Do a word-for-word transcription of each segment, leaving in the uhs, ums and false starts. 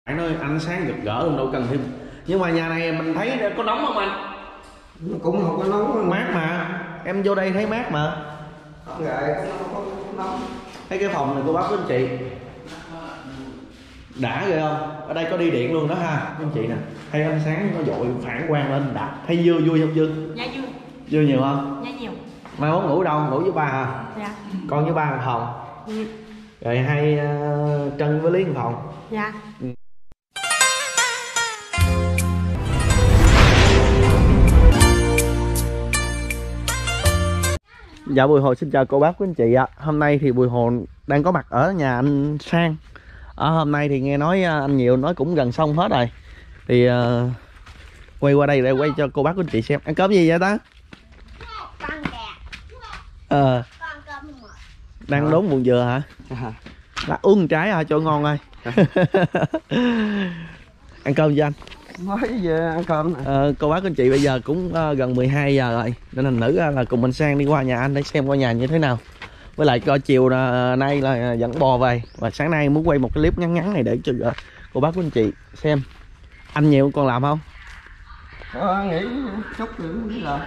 Anh ơi, ánh sáng rực rỡ luôn đâu cần thêm. Nhưng mà nhà này mình thấy có nóng không anh? Nó cũng không có nóng, mát mà. Em vô đây thấy mát mà. Không vậy, không có nóng. Thấy cái phòng này cô bác với anh chị đã ghê không? Ở đây có đi điện luôn đó ha anh chị nè. Thấy ánh sáng nó dội phản quang lên đã. Thấy vui vui không Dương? Dạ vui. Vui nhiều không? Dạ nhiều. Mai mốt ngủ đâu? Ngủ với ba hả? Dạ. Con với ba một phòng. Ừ. Rồi hay uh, Trân với Lý một phòng. Dạ. Ừ. Dạ Bùi Hồ xin chào cô bác quý anh chị ạ. Hôm nay thì Bùi Hồ đang có mặt ở nhà anh Sang. Ở hôm nay thì nghe nói anh Nhiều nói cũng gần xong hết rồi. Thì uh, quay qua đây để quay cho cô bác quý anh chị xem. Ăn cơm gì vậy ta? Con kè. Ờ. Con cơm mực. Đang đốn buồn dừa hả? À. Là uống một trái hả cho ngon ơi. Ăn cơm với anh. Mới về ăn cơm nè. Ờ, cô bác anh chị bây giờ cũng uh, gần mười hai giờ rồi nên thành nữ uh, là cùng mình Sang đi qua nhà anh để xem qua nhà như thế nào, với lại coi chiều uh, nay là dẫn bò về, và sáng nay muốn quay một cái clip ngắn ngắn này để cho uh, cô bác anh chị xem. Anh Nhiều còn làm không? Ờ, nghỉ chút nữa làm.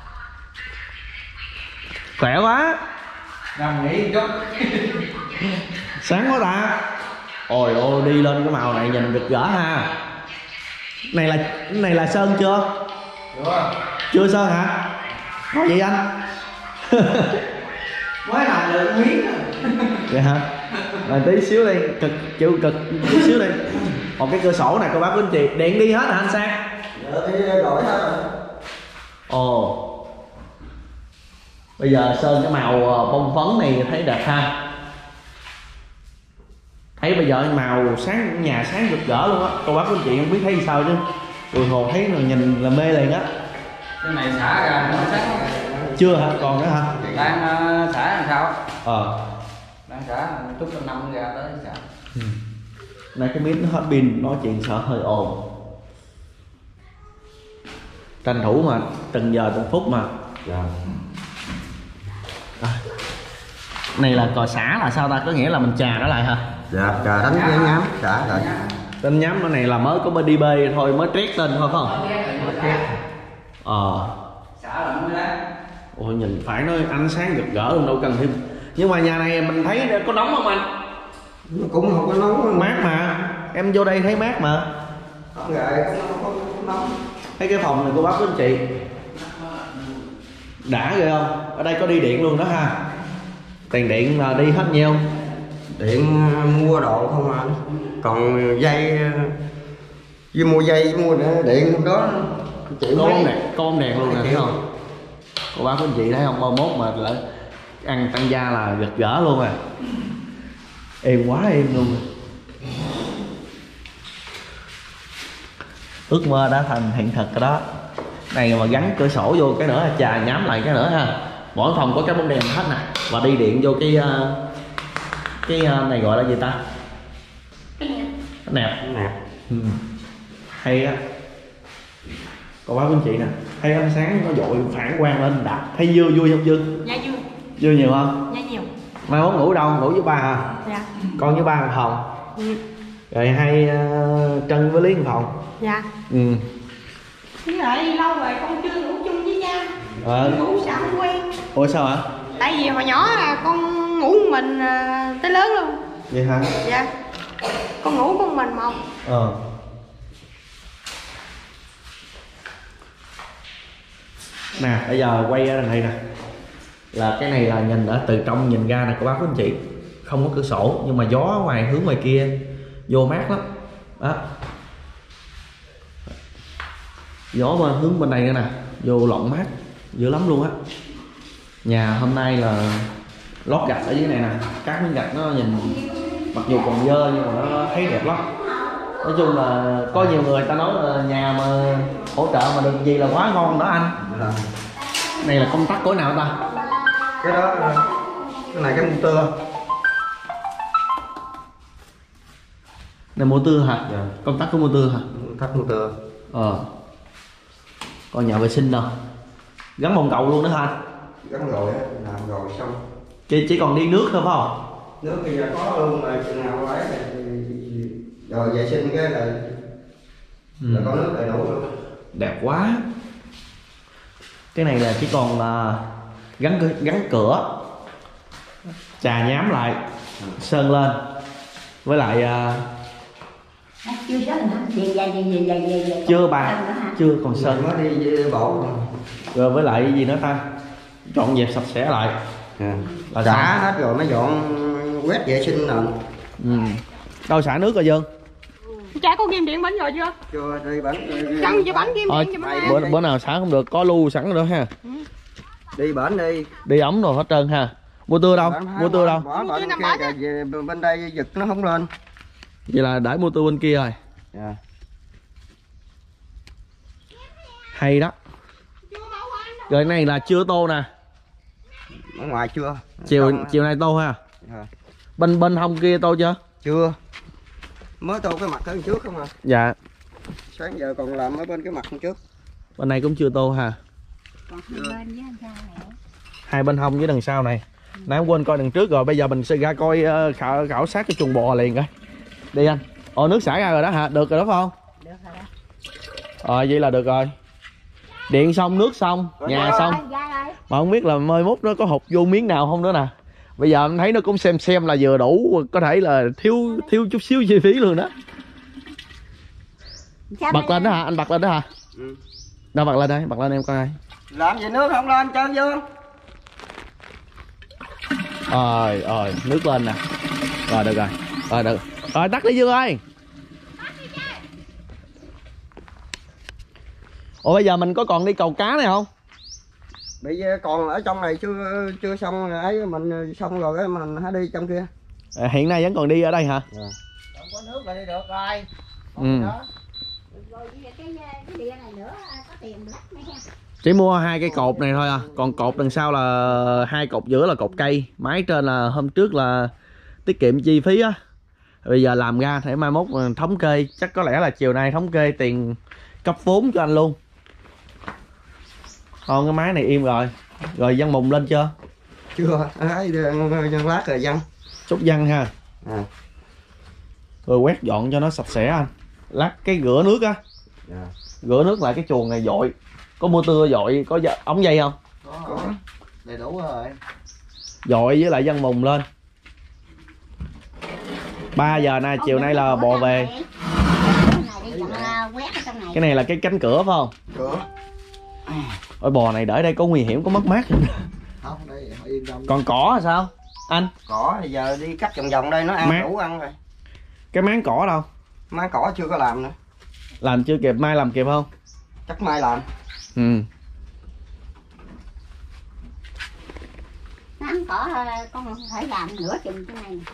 Khỏe quá. Nằm nghỉ chút. Sáng quá ta. Ôi ôi, đi lên cái màu này nhìn rực rỡ ha. Này là này là sơn chưa? Chưa. Chưa sơn hả? Nói vậy anh. Mới làm được miếng. Vậy hả? Rồi tí xíu đi, cực chịu cực tí xíu đi. Một cái cửa sổ này cô bác quý anh chị, điện đi hết hả anh Sang? Dạ đi đổi hết rồi. Ồ. Bây giờ sơn cái màu bông phấn này thấy đẹp ha. Thấy bây giờ màu sáng nhà sáng rực rỡ luôn á. Cô bác quý anh chị không biết thấy sao chứ Bùi Hồ thấy rồi nhìn là mê liền á. Cái này xả ra nó sáng. Chưa hả? Còn nữa hả? Đang uh, xả làm sao? Ờ. Đang xả chút năm năm ra tới xả. Ừ. Này cái mic nó hết pin, nói chuyện sợ hơi ồn. Tranh thủ mà từng giờ từng phút mà. Dạ. À. Này là cò xả là sao ta? Có nghĩa là mình chà nó lại hả? Dạ, trà đánh cái nhám xả rồi. Tên nhắm nó này là mới có đi bê thôi, mới trét tên thôi phải không? Ờ. Xả là mới lá. Ôi nhìn phải nói ánh sáng rực rỡ luôn đâu cần thêm. Nhưng mà nhà này mình thấy có nóng không anh? Nó cũng không có nóng, Mát mà. Em vô đây thấy mát mà. Không vậy, không có nóng. Thấy cái phòng này cô bác với anh chị đã ghê không? Ở đây có đi điện luôn đó ha. Tiền điện là đi hết nhiêu? Điện mua đồ không à. Còn dây với mua dây với mua điện hôm đó chị Có mấy đèn, có đèn luôn nè thấy không? Cô bác với anh chị thấy không? Ba mốt mà lại ăn tăng gia là rực rỡ luôn à. Êm quá êm luôn à. Ước mơ đã thành hiện thực rồi đó. Này mà gắn cửa sổ vô cái nữa là chà nhám lại cái nữa ha. Mỗi phòng có cái bóng đèn hết nè. Và đi điện vô cái cái này gọi là gì ta? Nẹp. nè. Ừ. Hay á. Còn bác quý anh chị nè, thấy ánh sáng nó dội phản quang lên đã. Thấy vui vui không Dương? Dạ vui. Vui nhiều không? Dạ nhiều. Mai mốt ngủ đâu? Ngủ với ba hả? Dạ. Con với ba một phòng. Ừ. Rồi hay uh, Trân với Lý một phòng. Dạ. Ừ. Chứ lại lâu rồi con chưa ngủ chung với cha. Ờ. Ngủ sao không quen. Ủa sao hả? Tại vì hồi nhỏ là con ngủ một mình à, tới lớn luôn. Vậy hả? Dạ. Con ngủ con mình một. Ờ. Nè bây giờ quay ra đằng này nè. Là cái này là nhìn ở từ trong nhìn ra nè cô bác quý anh chị. Không có cửa sổ nhưng mà gió ngoài hướng ngoài kia vô mát lắm. Đó. Gió mà hướng bên đây nữa nè, vô lộng mát dữ lắm luôn á. Nhà hôm nay là lót gạch ở dưới này nè, các miếng gạch nó nhìn mặc dù còn dơ nhưng mà nó thấy đẹp lắm. Nói chung là có nhiều người ta nói là nhà mà hỗ trợ mà được gì là quá ngon đó anh. Dạ. Này là công tắc cối nào ta? Cái đó, cái này cái motor. Này motor hả? Dạ. Công tắc của motor hả? Tắt motor. Ờ. Còn nhà vệ sinh đâu? Gắn bồn cầu luôn đó hả? Gắn rồi á, làm rồi xong. Chỉ, chỉ còn đi nước thôi phải không? Nước bây giờ có luôn rồi, chừng nào lấy thì rồi vệ sinh cái là Ừ. là có nước đầy đủ luôn. Đẹp quá. Cái này là chỉ còn là gắn cửa, gắn cửa, chà nhám lại, sơn lên, với lại uh, chưa đó hả? Về về về về về về. chưa bà, chưa còn sơn. Mới đi bộ. Rồi với lại gì nữa ta, dọn dẹp sạch sẽ lại. À. Là Xả xong. hết rồi mới dọn quét vệ sinh nè. Ừ. Đâu xả nước rồi Dương? Cha có ghim điện bánh rồi chưa? Chưa đi bánh. Căng cho bánh ghim Thôi, điện cho bánh. bữa, bữa nào xả không được có lưu sẵn rồi đó ha. Đi bển đi. Đi ống rồi hết trơn ha. Mua tưa đâu? Bển, Mua tưa đâu? Bỏ bển kia về bên đây giật nó không lên. Vậy là để mua tưa bên kia rồi. Yeah. Hay đó. Rồi cái này là chưa tô nè. Ở ngoài chưa? Chiều Còn... chiều nay tô ha. À. Bên bên hông kia tô chưa? Chưa. Mới tô cái mặt ở trước không à. Dạ. Sáng giờ còn làm ở bên cái mặt trước. Bên này cũng chưa tô ha. Còn hai bên với anh sao này. Hai bên hông với đằng sau này. Nãy em quên coi đằng trước rồi, bây giờ mình sẽ ra coi uh, khảo, khảo sát cái chuồng bò liền coi. Đi anh. Ồ nước xả ra rồi đó hả? Được rồi đó phải không? Được rồi đó. Ờ vậy là được rồi. Điện xong, nước xong, nhà xong. Mà không biết là mai mốt nó có hụt vô miếng nào không nữa nè. Bây giờ em thấy nó cũng xem xem là vừa đủ, có thể là thiếu thiếu chút xíu chi phí luôn đó. Sao Bật lên đó hả? Anh bật lên đó hả? Ừ. Đâu bật lên đây, bật lên em coi. Làm gì nước không lên trơn Dương? Rồi, rồi, nước lên nè. Rồi được rồi. Rồi được. Rồi tắt đi Dương ơi. Ủa bây giờ mình có còn đi cầu cá này không? Bây giờ còn ở trong này chưa chưa xong ấy, mình xong rồi cái mình hãy đi trong kia. À, hiện nay vẫn còn đi ở đây hả? Yeah. Không có nước là đi được rồi. Ừ. Rồi cái cái địa này nữa có tiền lắm mấy ha. Chỉ mua hai cây cột này thôi à. Còn cột đằng sau là hai cột giữa là cột cây. Mái trên là hôm trước là tiết kiệm chi phí á. Bây giờ làm ra để mai mốt thống kê. Chắc có lẽ là chiều nay thống kê tiền cấp vốn cho anh luôn. Còn cái máy này im rồi. Rồi văng mùng lên chưa? Chưa, ấy lát rồi văng. Chút văng ha. À. Rồi quét dọn cho nó sạch sẽ anh. Lát cái rửa nước á. Yeah. Rửa nước lại cái chuồng này dội. Có mua tưa dội, có ống dây không? Có. Đầy đủ rồi. Dội với lại văng mùng lên. ba giờ nay chiều nay là bò về. Cái này là cái cánh cửa phải không? Cửa. Ôi bò này để đây có nguy hiểm, có mất mát không? Không, đây yên tâm. Còn cỏ là sao anh? Cỏ thì giờ đi cắt vòng vòng đây nó ăn Mát. đủ ăn rồi. Cái máng cỏ đâu? Máng cỏ chưa có làm nữa. Làm chưa kịp, mai làm kịp không? Chắc mai làm. Ừ. Máng cỏ con phải làm nửa chừng cái này.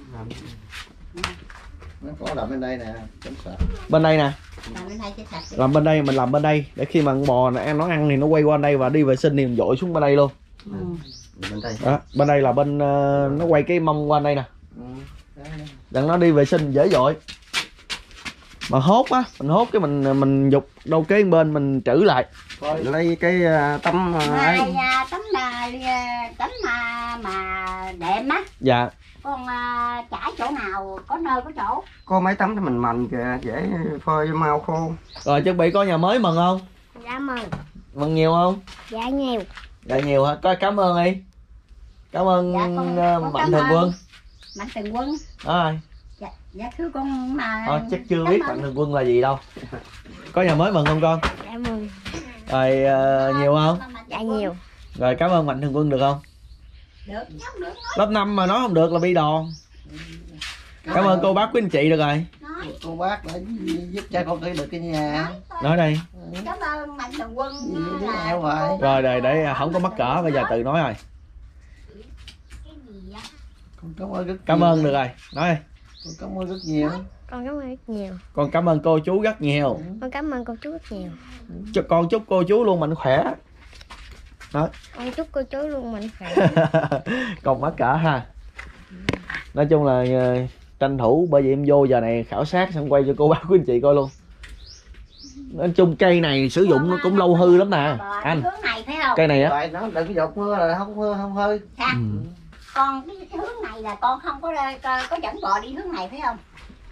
Nó có làm bên đây nè, chống sạch. Bên đây nè. Làm bên đây cho sạch. Làm bên đây, mình làm bên đây để khi mà con bò này, nó ăn thì nó quay qua đây và đi vệ sinh thì mình dội xuống bên đây luôn. Ừ. Bên đây. Đó, bên đây là bên uh, nó quay cái mông qua đây nè. Ừ. Đặng nó đi vệ sinh dễ dội. Mà hốt á, mình hốt cái mình mình dục đâu kế bên mình trữ lại. Lấy cái uh, tấm uh, ấy. Hai uh, tấm là uh, tấm mà mà đệm á. Dạ. Con uh, trải chỗ nào có nơi có chỗ. Có mấy tấm thì mình mần kìa, dễ phơi mau khô. Rồi chuẩn bị có nhà mới mừng không? Dạ mừng. Mừng nhiều không? Dạ nhiều. Dạ nhiều hả? Có cảm ơn đi. Cảm ơn Dạ, con- uh, con Mạnh cảm Thường ơn. Quân. Mạnh Thường Quân. Rồi. Dạ, dạ thưa con mà. Thôi chắc chưa cảm biết ơn. Mạnh Thường Quân là gì đâu. Có nhà mới mừng không con? Dạ mừng. Rồi uh, nhiều không? Dạ nhiều. Rồi cảm ơn Mạnh Thường Quân được không? Được, không được. Lớp năm mà nói không được là bi đòn. Cảm ơn cô bác quý anh chị được rồi. Nói, Cô bác đã giúp cho con thấy được cái nhà. Nói đây. cảm ơn Mạnh Thường Quân. Đứa là- eo rồi. Rồi để để không có mắc cỡ bây giờ tự nói rồi. Cái gì á? Con cảm ơn rất Cảm nhiều. ơn được rồi. Nói đi. Con cảm ơn rất nhiều. Con cảm ơn rất nhiều. Con cảm ơn cô chú rất nhiều. Con cảm ơn cô chú rất nhiều. Cho con chúc cô chú luôn mạnh khỏe. Nói. Con chúc cô chú luôn mạnh khỏe. Còn mắc cỡ ha. Nói chung là uh, tranh thủ bởi vì em vô giờ này khảo sát xong quay cho cô bác quý anh chị coi luôn. Nói chung cây này sử dụng nó cũng lâu hư lắm nè Bò anh. hướng này phải không? Cây này á. Rồi nó đừng có giọt mưa là không mưa không hơi. Dạ. Ừ. Con cái, cái hướng này là con không có có, có dẫn bò đi hướng này phải không?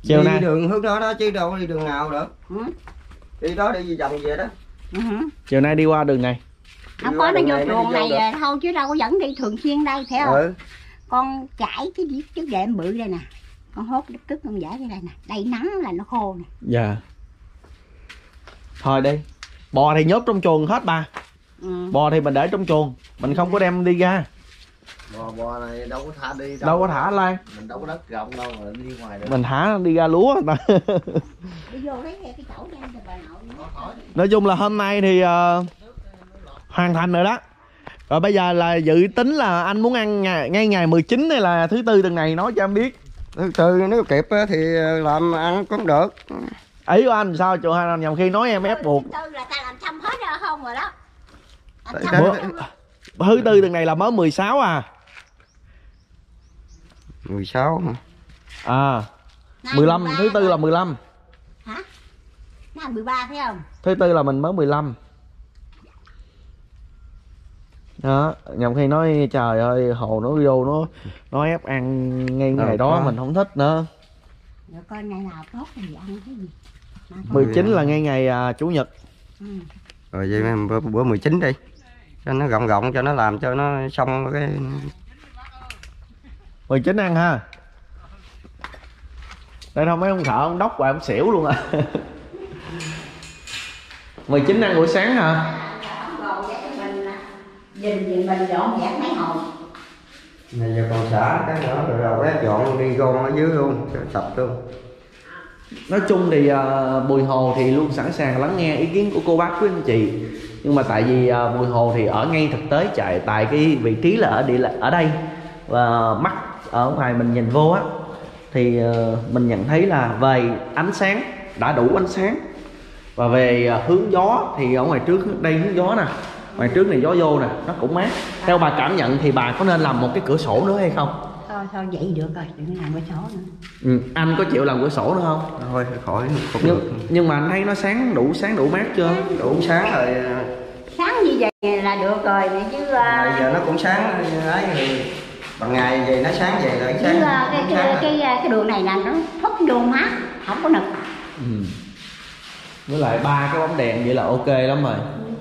Chiều đi nay đường hướng đó đó chứ đâu có đi đường nào được. Ừ. Đi đó đi vòng về đó. Ừ. chiều nay đi qua đường này. Không Đi có qua nó đường vô này mới chuồng đi này vô được. thôi chứ đâu có dẫn đi thường xuyên đây thấy không? Ừ. Con chải cái chiếc đệm bự đây nè, con hốt đứt cứt con giải cái đây nè, đây nắng là nó khô nè. Dạ. Thôi đi. Bò thì nhốt trong chuồng hết bà. Ừ. Bò thì mình để trong chuồng, mình không có đem đi ra. Bò bò này đâu có thả đi Đâu có thả Lan. Mình đâu có đất rộng đâu mà đi ngoài được. Mình thả đi ra lúa. Đi vô lấy cái chỗ đem cho bà nội. Nói chung là hôm nay thì uh, hoàn thành rồi đó. Rồi bây giờ là dự tính là anh muốn ăn ngày, ngay ngày mười chín hay là thứ tư tuần này nói cho em biết. Thứ tư nếu kịp á thì làm ăn cũng được. Ý của anh sao chỗ anh nhầm khi nói em ép buộc. Thứ tư là ta làm xong hết rồi không rồi đó. Làm Tại- xong tại- rồi đó. Thứ tư tuần này là mới mười sáu à. mười sáu hả? À Nay mười lăm, mười ba thứ tư rồi. là mười lăm. Hả? Nay mười ba thấy không? Thứ tư là mình mới mười lăm. Đó, nhầm khi nói trời ơi hồ nó vô nó nó ép ăn ngay ngày Đâu đó có. mình không thích nữa. Rồi coi ngày nào tốt thì ăn cái gì. Mà thôi. mười chín là ngay ngày à, chủ nhật. Ừ. Rồi vậy mà bữa, bữa mười chín đi. Cho nó gọn gọn cho nó làm cho nó xong cái mười chín ăn ha. Đây không mấy ông thợ ông đốc và ông xỉu luôn à. mười chín ăn buổi sáng hả? Rồi để cho mình nhìn nhìn mình dọn dẹp mấy hồi. này giờ còn xả cái nữa rồi đầu quét dọn đi gom ở dưới luôn, cho sạch luôn. Nói chung thì uh, Bùi Hồ thì luôn sẵn sàng lắng nghe ý kiến của cô bác quý anh chị. Nhưng mà tại vì uh, Bùi Hồ thì ở ngay thực tế chạy tại cái vị trí là ở địa ở đây và mắt ở ngoài mình nhìn vô á thì uh, mình nhận thấy là về ánh sáng đã đủ ánh sáng và về uh, hướng gió thì ở ngoài trước đây hướng gió nè, ngoài trước này gió vô nè, nó cũng mát. Theo bà cảm nhận thì bà có nên làm một cái cửa sổ nữa hay không? Thôi thôi vậy được rồi, đừng làm cái chỗ nữa. Ừ, anh có chịu làm cửa sổ nữa không? Thôi khỏi không được. Nhưng, nhưng mà anh thấy nó sáng đủ sáng đủ mát chưa? Đủ sáng rồi. Sáng như vậy là được rồi này chứ. Bây giờ nó cũng sáng ấy thì bằng ngày về nó sáng về rồi Chứ sáng. uh, cái, cái, cái, cái, cái đường này là nó thoát vô mát, không có nực. Ừ. Với lại ba cái bóng đèn vậy là ok lắm rồi.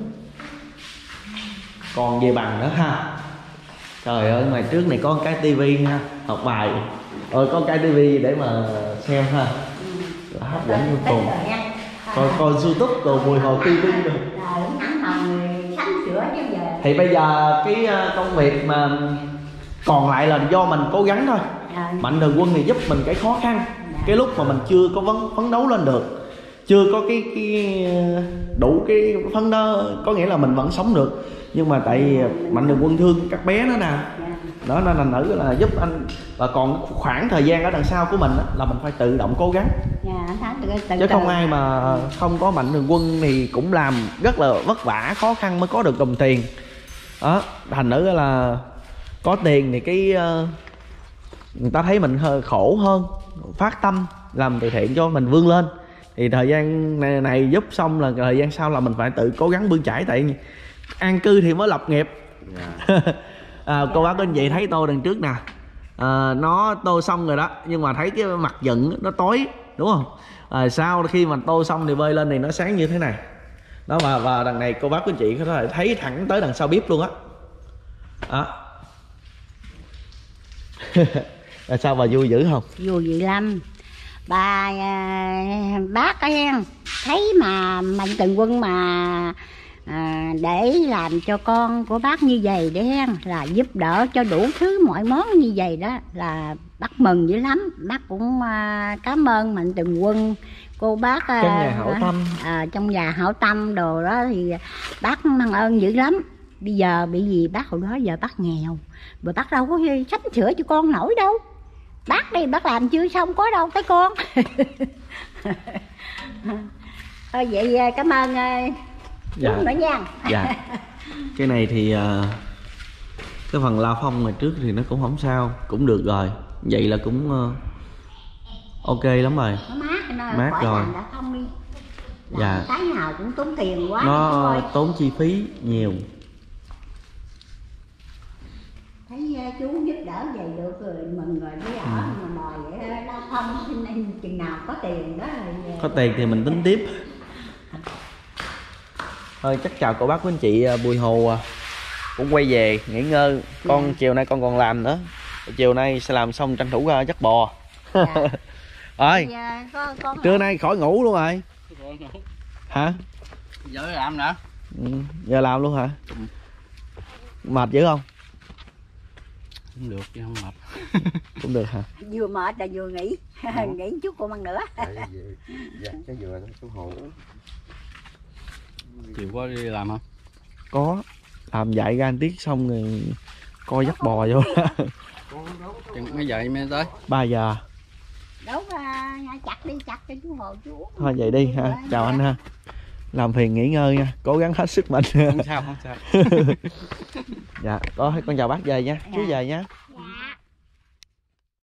Còn về bằng nữa ha. Trời ơi ngoài trước này có một cái tivi ha, học bài. Ơi có cái tivi để mà xem ha. Là hấp dẫn vô cùng. Coi coi YouTube rồi Bùi Hồ ti vi rồi. Rồi nắng hồng sắm sửa chứ giờ. Thì bây giờ cái công việc mà còn lại là do mình cố gắng thôi. Rồi. Mạnh Thường Quân thì giúp mình cái khó khăn, cái lúc mà mình chưa có vấn phấn đấu lên được, chưa có cái cái đủ cái phấn đó, có nghĩa là mình vẫn sống được. Nhưng mà tại vì Mạnh Thường Quân thương các bé nữa nè, đó nên là nữ là giúp anh. Và còn khoảng thời gian ở đằng sau của mình á, là mình phải tự động cố gắng. Dạ, anh thấy từ, từ, Chứ không từ. ai mà không có Mạnh Thường Quân thì cũng làm rất là vất vả, khó khăn mới có được đồng tiền. Đó, thành nữ là có tiền thì cái uh, người ta thấy mình hơi khổ hơn, phát tâm làm từ thiện cho mình vươn lên. Thì thời gian này, này giúp xong là thời gian sau là mình phải tự cố gắng bươn chải. Tại an cư thì mới lập nghiệp. Yeah. À, cô bác anh chị thấy tô đằng trước nè, à, nó tô xong rồi đó, nhưng mà thấy cái mặt dựng nó tối đúng không? À, sau khi mà tô xong thì bơi lên thì nó sáng như thế này đó. Và, và đằng này cô bác anh chị có thể thấy thẳng tới đằng sau bếp luôn á. Đó. Là sao bà vui dữ không? Vui vậy lắm. Bà à, bác á hen, thấy mà Mạnh Thường Quân mà à, để làm cho con của bác như vậy để hen, là giúp đỡ cho đủ thứ mọi món như vậy đó, là bác mừng dữ lắm. Bác cũng à, cảm ơn Mạnh Thường Quân, cô bác à, Trong nhà hảo tâm. à, trong nhà hảo tâm đồ đó thì bác mang ơn dữ lắm. Bây giờ bị gì bác hồi đó giờ bác nghèo, rồi bác đâu có sắm sửa cho con nổi đâu. Bác đi bác làm chưa xong có đâu tới con. Thôi vậy cảm ơn. Dạ. Đúng nữa nha. Dạ. Cái này thì uh, cái phần la phong ngoài trước thì nó cũng không sao, cũng được rồi. Vậy là cũng uh, ok lắm rồi. Nó mát, nó Mát khỏi rồi. làm đã không đi. Làm Dạ. cái nào cũng tốn tiền quá. Nó thôi. tốn chi phí nhiều. Thấy uh, chú giúp đỡ vậy được rồi mừng rồi, chứ ở mà mời vậy đâu không chừng nào có tiền đó rồi Có tiền thì mình tính tiếp. Thôi chắc chào cô bác quý anh chị, Bùi Hồ cũng quay về nghỉ ngơi. Con Dạ. chiều nay con còn làm nữa. Chiều nay sẽ làm xong tranh thủ ra dắt bò. Dạ. Ơi, Dạ, con, con trưa nay khỏi ngủ luôn rồi. Hả? Giờ làm nữa. Ừ, giờ làm luôn hả? Mệt dữ không? Không được chứ không mệt. Cũng được hả? vừa mệt là vừa nghỉ nghỉ chút còn ăn nữa. Dạ, cái dừa nó xuống hồ. Chiều có đi làm không? Có. Làm dạy ra một tiết xong rồi coi dắt bò vô. Chừng mấy giờ mới tới? ba giờ. Đấu ra chặt đi chặt cho chú Hồ chú uống. Thôi vậy đi ha. Chào anh ha. Làm phiền nghỉ ngơi nha. Cố gắng hết sức mình. Không sao, không sao. Dạ, có con chào bác về nha. Chú về nha. Dạ.